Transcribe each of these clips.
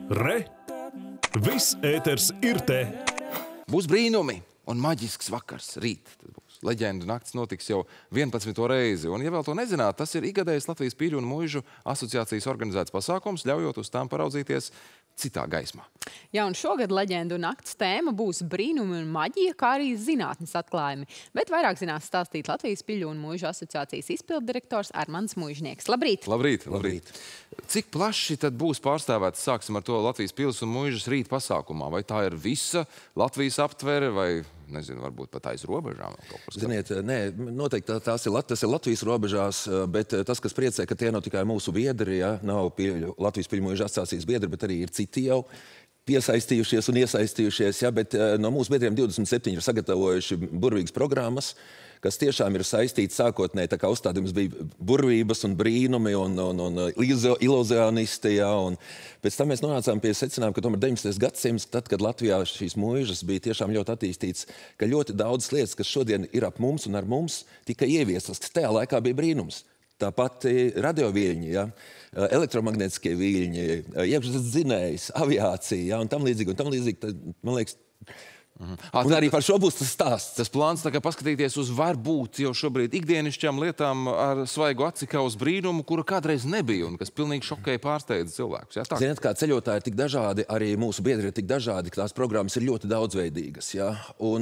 Re! Viss ēters ir te! Būs brīnumi un maģisks vakars rīt. Leģendu nakts notiks jau 11. reizi. Un, ja vēl to nezināt, tas ir ikgadējs Latvijas Pīļu un Muižu asociācijas organizēts pasākums, ļaujot uz tām paraudzīties citā gaismā. Jā, un šogad leģendu nakts tēma būs brīnumi un maģija, kā arī zinātnes atklājumi. Bet vairāk zinās stāstīt Latvijas Pīļu un Muižu asociācijas izpilddirektors Armands Muižnieks. Labrīt! Labrīt! Labrīt! Cik plaši tad būs pārstāvēts, sāksim ar to Latvijas Pils un Muižas rīt pasākumā? Vai tā ir visa Latvijas aptvere vai, nezinu, varbūt pat aiz robežām? Ziniet, nē, noteikti tas ir Latvijas robežās, bet tas, kas priecē, ka tie nav tikai mūsu biedri, ja, nav Latvijas Pīļu Muižu asociācijas biedri, bet arī ir citi jau piesaistījušies un iesaistījušies, ja, bet no mūsu biedriem 27 ir sagatavojuši burvīgas programmas, kas tiešām ir saistīti sākotnēji, tā kā uzstādījums bija burvības un brīnumi un iluzionisti, ja, un pēc tam mēs nonācām pie secinājuma, ka tomēr 19. gadsimts, tad, kad Latvijā šīs muižas bija tiešām ļoti attīstīts, ka ļoti daudzas lietas, kas šodien ir ap mums un ar mums, tika ieviestas, kas tajā laikā bija brīnums. Tāpat radioviļņi, ja, elektromagnetiskie viļņi, iekšzemes dzinējs, aviācija, ja, un tam līdzīgi, tad, man liekas, un arī par šo būs tas stāsts. Tas plāns tā kā paskatīties uz varbūt jau šobrīd ikdienišķām lietām ar svaigu aci kā uz brīnumu, kura kādreiz nebija un kas pilnīgi šokēja pārsteidza cilvēkus. Ja, tā? Ziniet, kā ceļotāji ir tik dažādi, arī mūsu biedri ir tik dažādi, ka tās programmas ir ļoti daudzveidīgas. Ja? Un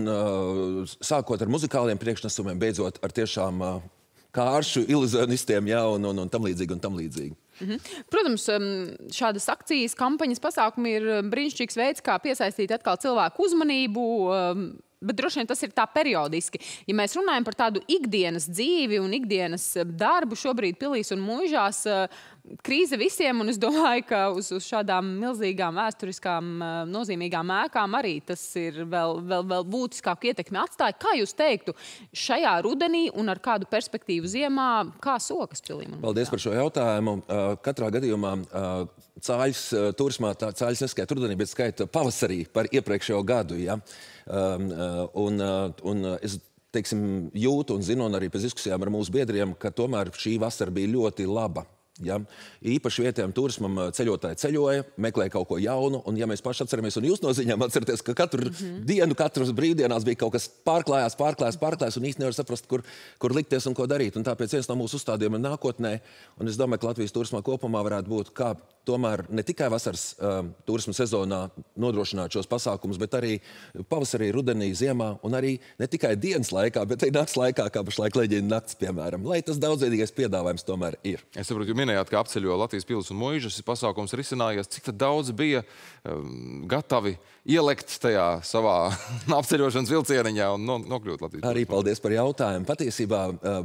sākot ar muzikāliem priekšnesumiem, beidzot ar tiešām kāršu iluzionistiem, ja, un tam līdzīgi un tam līdzīgi. Protams, šādas akcijas, kampaņas pasākumi ir brīnišķīgs veids, kā piesaistīt atkal cilvēku uzmanību, bet droši vien tas ir tā periodiski. Ja mēs runājam par tādu ikdienas dzīvi un ikdienas darbu šobrīd pilīs un muižās, krīze visiem, un es domāju, ka uz šādām milzīgām vēsturiskām nozīmīgām ēkām arī tas ir vēl būtiskāku ietekmi atstāja. Kā jūs teiktu, šajā rudenī un ar kādu perspektīvu ziemā, kā sokas pilīm? Paldies par šo jautājumu. Katrā gadījumā Cāļas turismā, Cāļas neskaita rudenī, bet skaita pavasarī par iepriekšējo gadu. Ja? Un es, teiksim, jūtu un zinu, un arī pēc diskusijām ar mūsu biedriem, ka tomēr šī vasara bija ļoti laba. Ja? Īpaši vietējiem turismam ceļotāji ceļoja, meklēja kaut ko jaunu, un ja mēs paši atceramies, un jūs no ziņām atceraties, ka katru dienu, katras brīvdienās bija kaut kas pārklājās, un īsti nevar saprast, kur likties un ko darīt. Un tāpēc viens no mūsu uzstādījumiem nākotnē, un es domāju, ka Latvijas turismā kopumā varētu būt, kā tomēr ne tikai vasaras turisma sezonā nodrošināt šos pasākumus, bet arī pavasarī, rudenī, ziemā, un arī ne tikai dienas laikā, bet arī nakts laikā, kā pašlaik leģendu nakts, piemēram, lai tas daudzveidīgais piedāvājums tomēr ir. Es saprotu, jūs minējāt, ka apceļo Latvijas Pils un Muižas pasākums risinājies. Cik tad daudz bija gatavi ielekt tajā savā apceļošanas vilcieniņā un nokļūt Latvijas Pils? Arī paldies par jautājumu. Patiesībā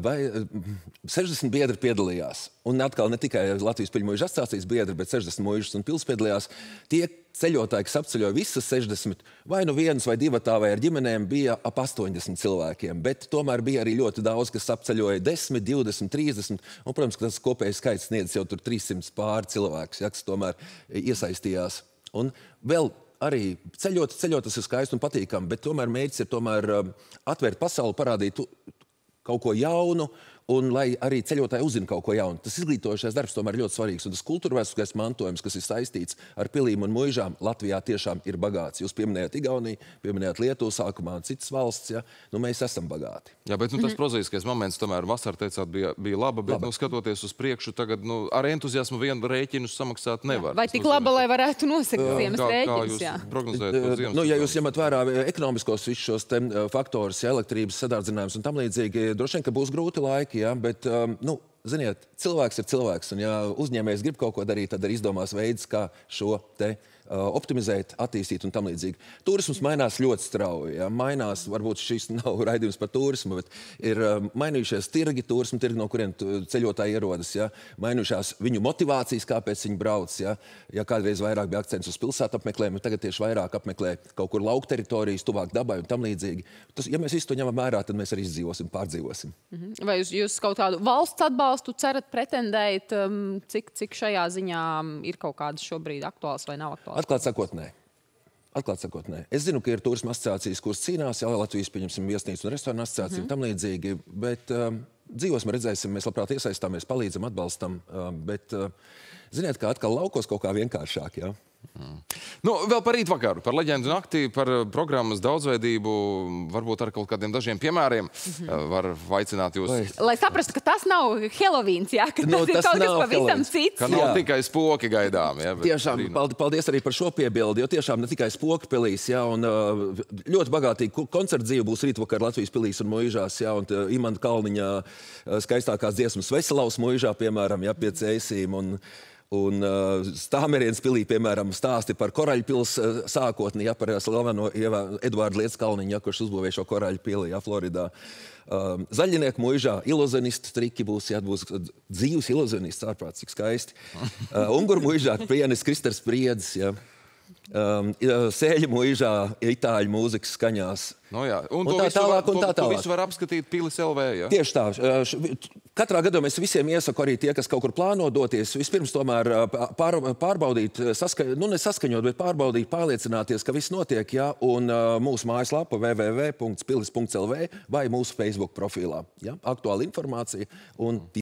60 biedri piedalījās. Un atkal ne tikai Latvijas Pīļu Muižu asociācijas biedri, bet 60 muižas un pils piedalījās. Tie ceļotāji, kas apceļoja visas 60, vai nu viens vai divatā vai ar ģimenēm, bija ap 80 cilvēkiem. Bet tomēr bija arī ļoti daudz, kas apceļoja 10, 20, 30. Un, protams, ka tas kopējais skaits sniedz jau tur 300 pāri cilvēkus, ja, kas tomēr iesaistījās. Un vēl arī ceļot tas ir skaisti un patīkami, bet tomēr mērķis ir atvērt pasauli, parādīt kaut ko jaunu, un lai arī ceļotāji uzzina kaut ko jaunu. Tas izglītojošais darbs tomēr ļoti svarīgs, un tas kultūrvēsturiskais mantojums, kas ir saistīts ar pilīm un muižām, Latvijā tiešām ir bagāts. Jūs pieminējāt Igauniju, pieminējāt Lietuvu sākumā un citas valsts, ja? Nu, mēs esam bagāti. Jā, bet tas prozaiskais moments tomēr vasara, teicāt, bija laba, bet skatoties uz priekšu, tagad ar entuziasmu vienu rēķinus samaksāt nevar. Vai tik laba, lai varētu nosekt ziemas rēķinus? Kā jūs prognozējat par ziemas? Nu, ja jūs ņemat vērā ekonomiskos visus šos faktorus, ja, elektrības sadārdzinājums un tam līdzīgi, droši vien, ka būs grūti laiki, ja, bet, ziniet, cilvēks ir cilvēks, un ja uzņēmējs grib kaut ko darīt, tad arī izdomās veids, kā šo te optimizēt, attīstīt un tam līdzīgi. Turisms mainās ļoti strauji. Ja? Mainās, varbūt šis nav raidījums par turismu, bet ir mainījušies turismu tirgi, no kuriem ceļotāji ierodas. Ja? Mainījušās viņu motivācijas, kāpēc viņi brauc. Ja? Ja kādreiz vairāk bija akcents uz pilsētu apmeklējumu, tagad tieši vairāk apmeklē kaut kur lauku teritorijas, tuvāk dabai un tam līdzīgi. Ja mēs visu to ņemam vērā, tad mēs arī izdzīvosim, pārdzīvosim. Vai jūs kaut kādu valsts atbalstu cerat pretendēt, cik šajā ziņā ir kaut kādas šobrīd aktuāls vai nav aktuāls? Atklāt sakot, nē. Es zinu, ka ir turisma asociācijas, kuras cīnās, jā, Latvijas, pieņemsim, viesnīcu un restorānu asociāciju un tam līdzīgi, bet dzīvosim, redzēsim, mēs labprāt iesaistāmies, palīdzam, atbalstam, bet, ziniet, kā atkal laukos kaut kā vienkāršāk, jā. Nu, vēl par rītvakaru, par leģendu nakti, par programmas daudzveidību, varbūt ar kaut kādiem dažiem piemēriem var aicināt jūs. Lai saprastu, ka tas nav Helovíns, jā, ka tas ir kaut kas pavisam cits. Ka nav tikai spoki gaidām. Jā, tiešām, paldies arī par šo piebildi, jo tiešām ne tikai spoki pilīs, jā, un ļoti bagātīgi koncertu dzīve būs rītvakar Latvijas pilīs un Muižās, jā, un Imanta Kalniņa skaistākās dziesmas Veselaus Muižā, piemēram, jā, pie Cēsīm, un Stāmerienes pilī, piemēram, stāsti par Koraļpils sākotni, ja, par slaveno Eduārdu Lietzkalniņu, ja, kurš uzbūvēja šo Koraļu pili, ja, Floridā. Zaļinieku Muižā iluzenistu triki būs, ja, būs dzīvs iluzenists, ārprāt, cik skaisti. Unguru Muižā pianists Kristers Priedzis, ja. Sēļu Muižā itāļu mūzikas skaņās. No jā, un tā tālāk. To visu var apskatīt Pilis LV, ja? Tieši tā. Katrā gadā mēs visiem iesaku arī tie, kas kaut kur plāno doties, vispirms tomēr pārbaudīt, nesaskaņot, bet pārbaudīt, pārliecināties, ka viss notiek, ja, un mūsu mājaslapa www.pilis.lv vai mūsu Facebook profilā. Ja, aktuāla informācija un